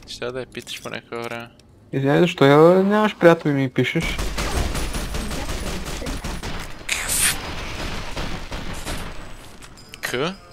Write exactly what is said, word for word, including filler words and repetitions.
Ще да я питаш по някакво време. Извиняй, защо я нямаш приятел и ми пишеш? К?